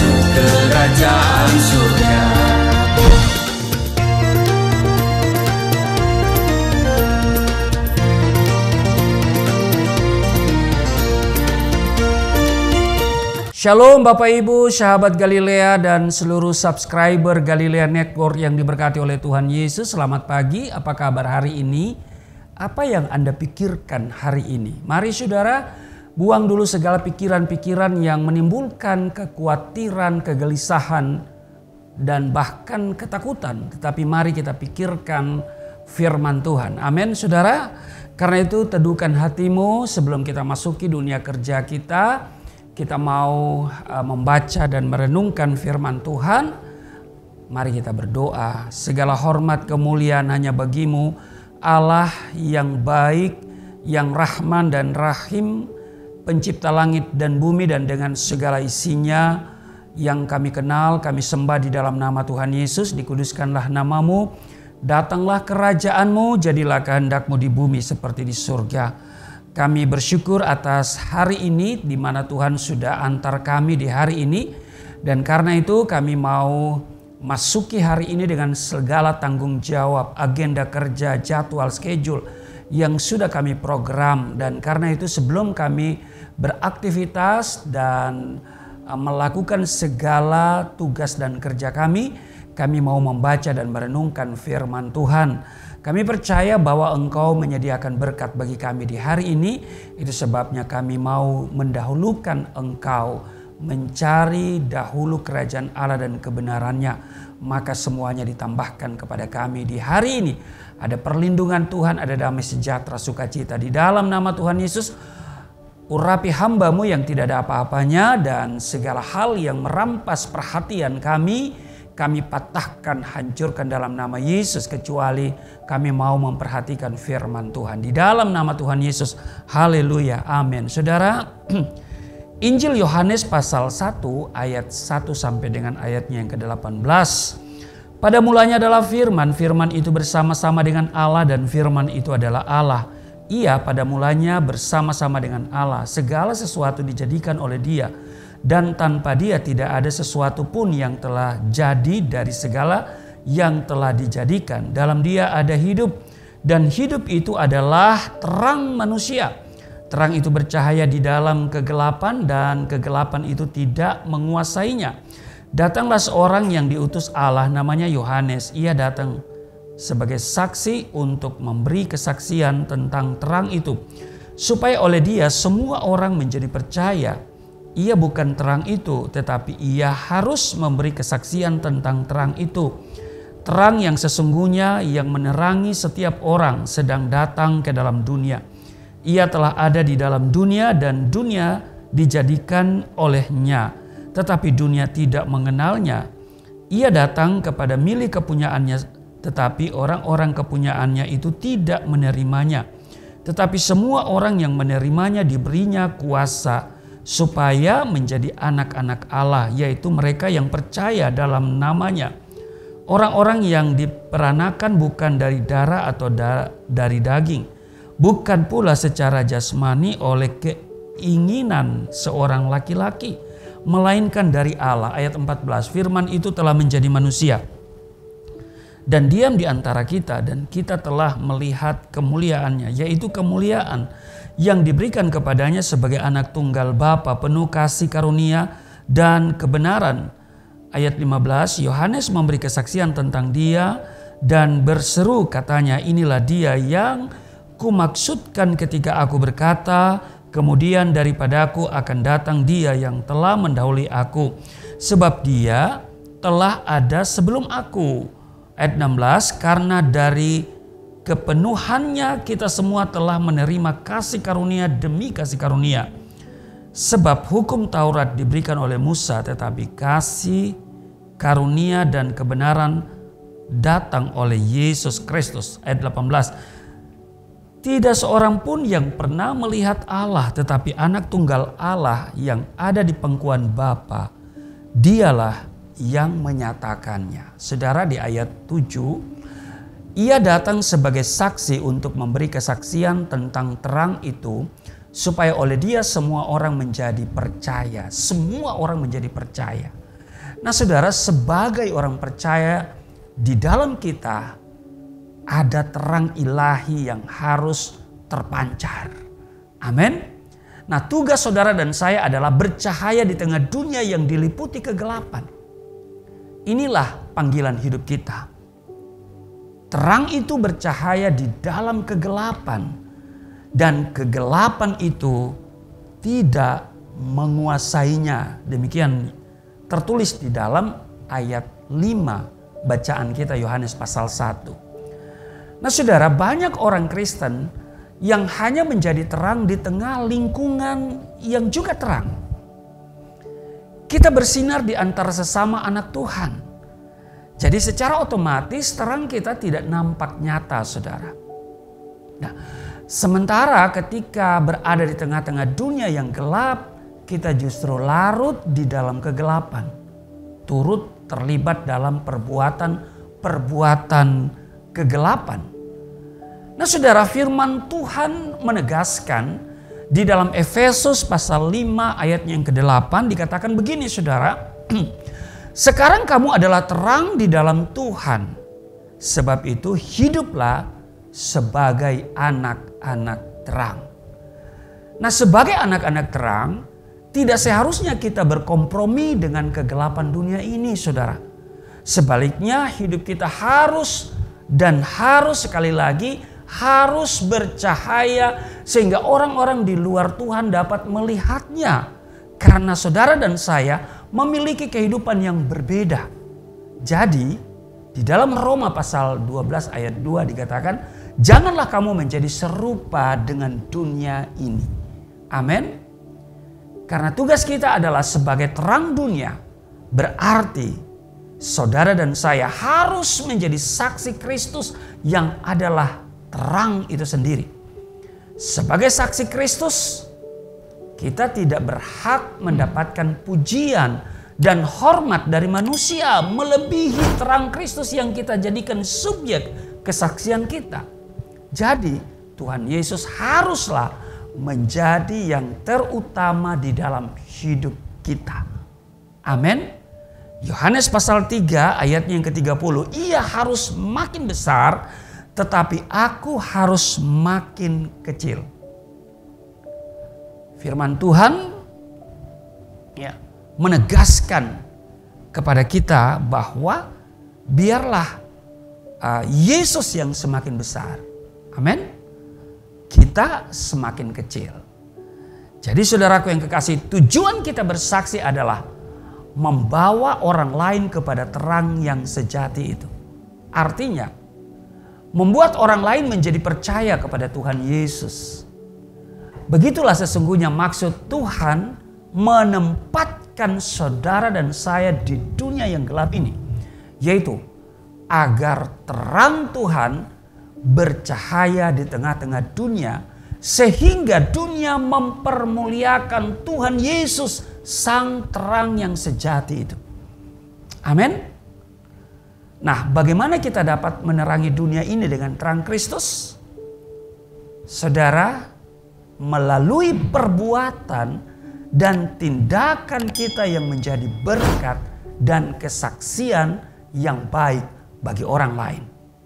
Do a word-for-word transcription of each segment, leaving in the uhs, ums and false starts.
masuk kerajaan surga. Shalom Bapak Ibu, sahabat Galilea dan seluruh subscriber Galilea Network yang diberkati oleh Tuhan Yesus. Selamat pagi, apa kabar hari ini? Apa yang Anda pikirkan hari ini? Mari saudara, buang dulu segala pikiran-pikiran yang menimbulkan kekhawatiran, kegelisahan, dan bahkan ketakutan. Tetapi mari kita pikirkan firman Tuhan. Amin saudara. Karena itu teduhkan hatimu sebelum kita masuki dunia kerja kita. Kita mau uh, membaca dan merenungkan firman Tuhan. Mari kita berdoa. Segala hormat kemuliaan hanya bagimu, Allah yang baik, yang Rahman dan Rahim, pencipta langit dan bumi dan dengan segala isinya yang kami kenal, kami sembah di dalam nama Tuhan Yesus. Dikuduskanlah namamu, datanglah kerajaanmu, jadilah kehendakmu di bumi seperti di surga. Kami bersyukur atas hari ini di mana Tuhan sudah antar kami di hari ini. Dan karena itu kami mau masuki hari ini dengan segala tanggung jawab, agenda kerja, jadwal, schedule yang sudah kami program. Dan karena itu sebelum kami beraktivitas dan melakukan segala tugas dan kerja kami, kami mau membaca dan merenungkan firman Tuhan. Kami percaya bahwa Engkau menyediakan berkat bagi kami di hari ini. Itu sebabnya kami mau mendahulukan Engkau, mencari dahulu kerajaan Allah dan kebenarannya. Maka semuanya ditambahkan kepada kami di hari ini. Ada perlindungan Tuhan, ada damai sejahtera, sukacita di dalam nama Tuhan Yesus. Urapi hamba-Mu yang tidak ada apa-apanya dan segala hal yang merampas perhatian kami, kami patahkan, hancurkan dalam nama Yesus, kecuali kami mau memperhatikan firman Tuhan. Di dalam nama Tuhan Yesus, haleluya, amin. Saudara, Injil Yohanes pasal satu ayat satu sampai dengan ayatnya yang ke delapan belas. Pada mulanya adalah firman, firman itu bersama-sama dengan Allah dan firman itu adalah Allah. Ia pada mulanya bersama-sama dengan Allah. Segala sesuatu dijadikan oleh Dia. Dan tanpa Dia tidak ada sesuatu pun yang telah jadi dari segala yang telah dijadikan. Dalam Dia ada hidup, dan hidup itu adalah terang manusia. Terang itu bercahaya di dalam kegelapan, dan kegelapan itu tidak menguasainya. Datanglah seorang yang diutus Allah, namanya Yohanes. Ia datang sebagai saksi untuk memberi kesaksian tentang terang itu, supaya oleh Dia semua orang menjadi percaya. Ia bukan terang itu, tetapi ia harus memberi kesaksian tentang terang itu. Terang yang sesungguhnya yang menerangi setiap orang sedang datang ke dalam dunia. Ia telah ada di dalam dunia dan dunia dijadikan olehnya, tetapi dunia tidak mengenalnya. Ia datang kepada milik kepunyaannya, tetapi orang-orang kepunyaannya itu tidak menerimanya. Tetapi semua orang yang menerimanya diberinya kuasa supaya menjadi anak-anak Allah, yaitu mereka yang percaya dalam namanya. Orang-orang yang diperanakan bukan dari darah atau da- dari daging, bukan pula secara jasmani oleh keinginan seorang laki-laki, melainkan dari Allah. Ayat empat belas, firman itu telah menjadi manusia dan diam di antara kita, dan kita telah melihat kemuliaannya, yaitu kemuliaan yang diberikan kepadanya sebagai anak tunggal Bapa, penuh kasih karunia dan kebenaran. Ayat lima belas, Yohanes memberi kesaksian tentang Dia dan berseru, katanya, inilah Dia yang kumaksudkan ketika aku berkata, kemudian daripadaku akan datang Dia yang telah mendahului aku, sebab Dia telah ada sebelum aku. Ayat enam belas, karena dari kepenuhannya kita semua telah menerima kasih karunia demi kasih karunia. Sebab hukum Taurat diberikan oleh Musa, tetapi kasih, karunia dan kebenaran datang oleh Yesus Kristus. Ayat delapan belas. Tidak seorang pun yang pernah melihat Allah, tetapi anak tunggal Allah yang ada di pangkuan Bapa, Dialah yang menyatakannya. Saudara, di ayat tujuh, Ia datang sebagai saksi untuk memberi kesaksian tentang terang itu, supaya oleh Dia semua orang menjadi percaya. Semua orang menjadi percaya. Nah saudara, sebagai orang percaya di dalam kita ada terang ilahi yang harus terpancar. Amin. Nah tugas saudara dan saya adalah bercahaya di tengah dunia yang diliputi kegelapan. Inilah panggilan hidup kita. Terang itu bercahaya di dalam kegelapan. Dan kegelapan itu tidak menguasainya. Demikian tertulis di dalam ayat lima bacaan kita Yohanes pasal satu. Nah saudara, banyak orang Kristen yang hanya menjadi terang di tengah lingkungan yang juga terang. Kita bersinar di antara sesama anak Tuhan. Jadi secara otomatis terang kita tidak nampak nyata saudara. Nah, sementara ketika berada di tengah-tengah dunia yang gelap, kita justru larut di dalam kegelapan. Turut terlibat dalam perbuatan-perbuatan kegelapan. Nah saudara, firman Tuhan menegaskan di dalam Efesus pasal lima ayat yang kedelapan dikatakan begini saudara. Sekarang kamu adalah terang di dalam Tuhan. Sebab itu hiduplah sebagai anak-anak terang. Nah sebagai anak-anak terang, tidak seharusnya kita berkompromi dengan kegelapan dunia ini saudara. Sebaliknya hidup kita harus dan harus sekali lagi harus bercahaya sehingga orang-orang di luar Tuhan dapat melihatnya. Karena saudara dan saya memiliki kehidupan yang berbeda. Jadi di dalam Roma pasal dua belas ayat dua dikatakan, janganlah kamu menjadi serupa dengan dunia ini. Amin. Karena tugas kita adalah sebagai terang dunia, berarti saudara dan saya harus menjadi saksi Kristus yang adalah terang itu sendiri. Sebagai saksi Kristus, kita tidak berhak mendapatkan pujian dan hormat dari manusia melebihi terang Kristus yang kita jadikan subjek kesaksian kita. Jadi Tuhan Yesus haruslah menjadi yang terutama di dalam hidup kita. Amin. Yohanes pasal tiga ayatnya yang ketiga puluh, ia harus makin besar tetapi aku harus makin kecil. Firman Tuhan ya, menegaskan kepada kita bahwa biarlah uh, Yesus yang semakin besar. Amin. Kita semakin kecil. Jadi saudaraku yang kekasih, tujuan kita bersaksi adalah membawa orang lain kepada terang yang sejati itu. Artinya membuat orang lain menjadi percaya kepada Tuhan Yesus. Begitulah sesungguhnya maksud Tuhan menempatkan saudara dan saya di dunia yang gelap ini. Yaitu agar terang Tuhan bercahaya di tengah-tengah dunia. Sehingga dunia mempermuliakan Tuhan Yesus, sang terang yang sejati itu. Amin. Nah, bagaimana kita dapat menerangi dunia ini dengan terang Kristus? Saudara, melalui perbuatan dan tindakan kita yang menjadi berkat dan kesaksian yang baik bagi orang lain.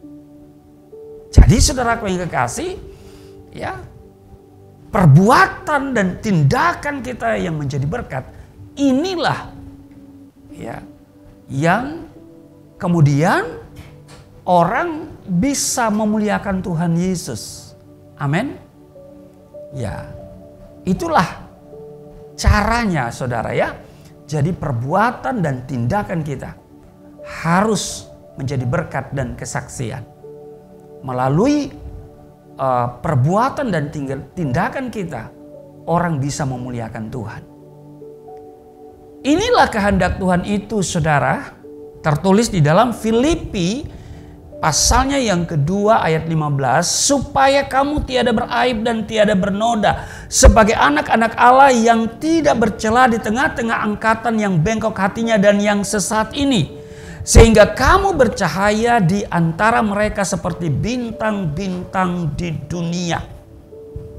Jadi saudaraku yang kekasih, ya, perbuatan dan tindakan kita yang menjadi berkat, inilah ya yang kemudian orang bisa memuliakan Tuhan Yesus. Amin. Ya, itulah caranya saudara ya. Jadi perbuatan dan tindakan kita harus menjadi berkat dan kesaksian. Melalui uh, perbuatan dan tindakan kita, orang bisa memuliakan Tuhan. Inilah kehendak Tuhan itu saudara. Tertulis di dalam Filipi pasalnya yang kedua ayat lima belas. Supaya kamu tiada beraib dan tiada bernoda. Sebagai anak-anak Allah yang tidak bercela di tengah-tengah angkatan yang bengkok hatinya dan yang sesat ini. Sehingga kamu bercahaya di antara mereka seperti bintang-bintang di dunia.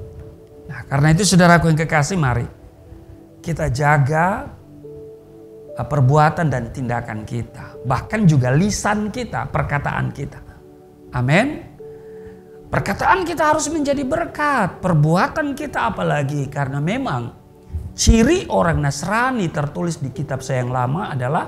Nah, karena itu saudaraku yang kekasih, mari kita jaga perbuatan dan tindakan kita, bahkan juga lisan kita, perkataan kita. Amin. Perkataan kita harus menjadi berkat, perbuatan kita apalagi, karena memang ciri orang Nasrani tertulis di kitab Saya yang Lama adalah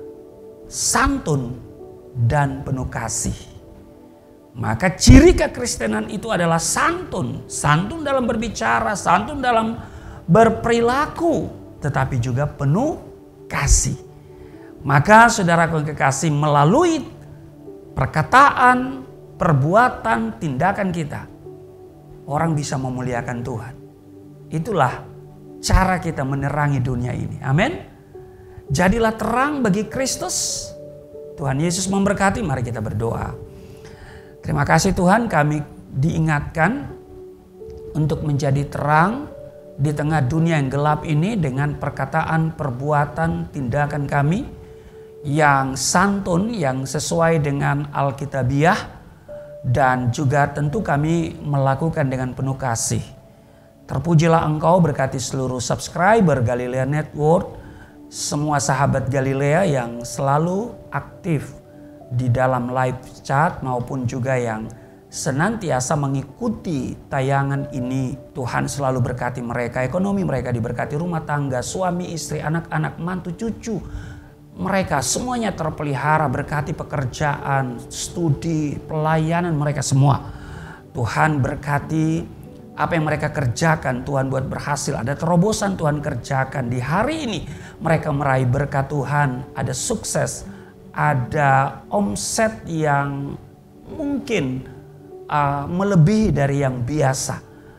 santun dan penuh kasih. Maka ciri kekristenan itu adalah santun, santun dalam berbicara, santun dalam berperilaku, tetapi juga penuh kasih. Maka saudaraku yang kekasih, melalui perkataan, perbuatan, tindakan kita, orang bisa memuliakan Tuhan. Itulah cara kita menerangi dunia ini. Amin. Jadilah terang bagi Kristus. Tuhan Yesus memberkati. Mari kita berdoa. Terima kasih Tuhan, kami diingatkan untuk menjadi terang di tengah dunia yang gelap ini dengan perkataan, perbuatan, tindakan kami yang santun, yang sesuai dengan Alkitabiah, dan juga tentu kami melakukan dengan penuh kasih. Terpujilah Engkau, berkati seluruh subscriber Galilea Network, semua sahabat Galilea yang selalu aktif di dalam live chat maupun juga yang senantiasa mengikuti tayangan ini. Tuhan selalu berkati mereka, ekonomi mereka diberkati, rumah tangga, suami, istri, anak-anak, mantu, cucu mereka semuanya terpelihara, berkati pekerjaan, studi, pelayanan mereka semua. Tuhan berkati apa yang mereka kerjakan, Tuhan buat berhasil, ada terobosan Tuhan kerjakan. Di hari ini mereka meraih berkat Tuhan, ada sukses, ada omset yang mungkin Uh, melebihi dari yang biasa.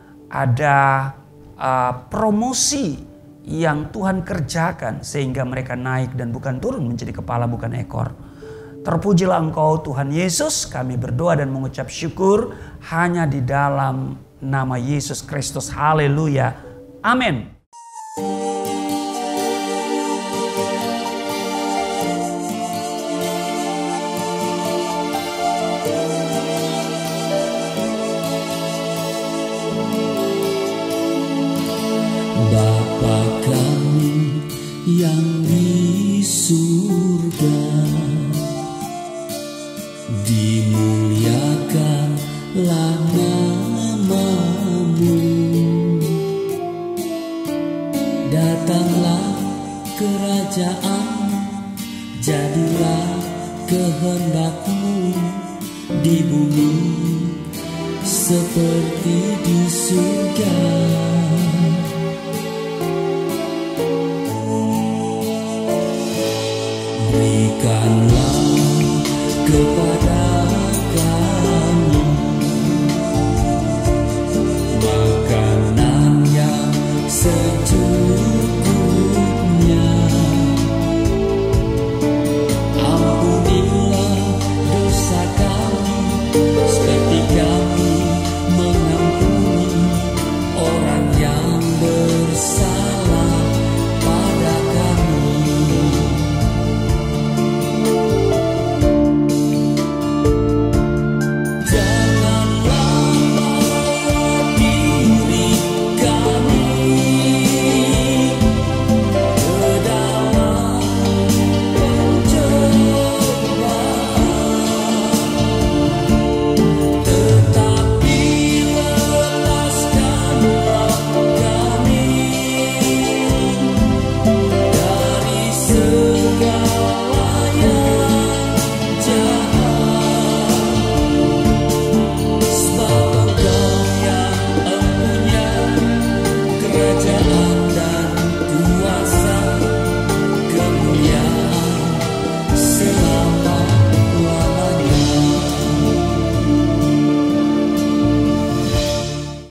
Ada uh, promosi yang Tuhan kerjakan sehingga mereka naik dan bukan turun, menjadi kepala bukan ekor. Terpujilah Engkau Tuhan Yesus, kami berdoa dan mengucap syukur hanya di dalam nama Yesus Kristus. Haleluya. Amin. Bapa kami yang di surga, dimuliakanlah nama-Mu. Datanglah kerajaan, jadilah kehendak-Mu di bumi seperti di surga. Berikanlah kepada